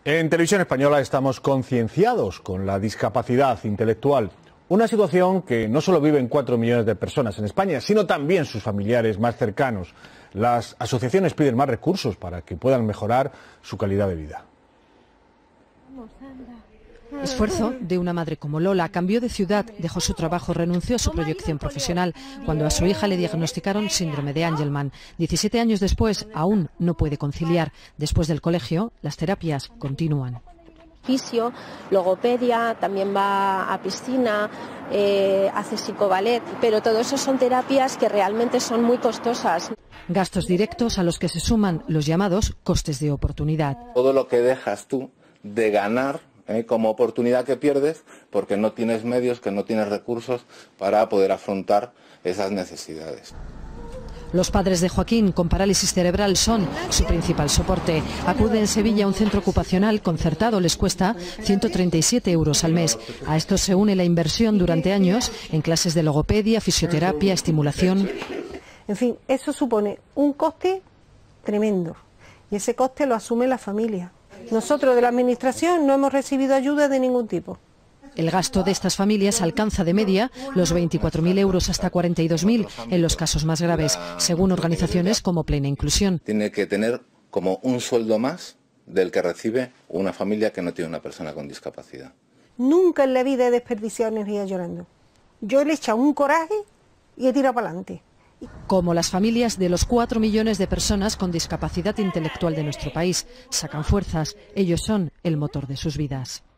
En Televisión Española estamos concienciados con la discapacidad intelectual, una situación que no solo viven 4 millones de personas en España, sino también sus familiares más cercanos. Las asociaciones piden más recursos para que puedan mejorar su calidad de vida. Esfuerzo de una madre como Lola. Cambió de ciudad, dejó su trabajo, renunció a su proyección profesional cuando a su hija le diagnosticaron síndrome de Angelman. 17 años después, aún no puede conciliar. Después del colegio, las terapias continúan. Fisio, logopedia, también va a piscina, hace psicoballet, pero todo eso son terapias que realmente son muy costosas. Gastos directos a los que se suman los llamados costes de oportunidad. Todo lo que dejas tú de ganar como oportunidad que pierdes porque no tienes medios, que no tienes recursos para poder afrontar esas necesidades. Los padres de Joaquín con parálisis cerebral son su principal soporte. Acude en Sevilla a un centro ocupacional concertado, les cuesta 137 euros al mes. A esto se une la inversión durante años en clases de logopedia, fisioterapia, estimulación. En fin, eso supone un coste tremendo y ese coste lo asume la familia. Nosotros de la Administración no hemos recibido ayuda de ningún tipo. El gasto de estas familias alcanza de media los 24.000 euros hasta 42.000 en los casos más graves, según organizaciones como Plena Inclusión. Tiene que tener como un sueldo más del que recibe una familia que no tiene una persona con discapacidad. Nunca en la vida he desperdiciado energía llorando. Yo le he echado un coraje y he tirado para adelante. Como las familias de los 4 millones de personas con discapacidad intelectual de nuestro país. Sacan fuerzas, ellos son el motor de sus vidas.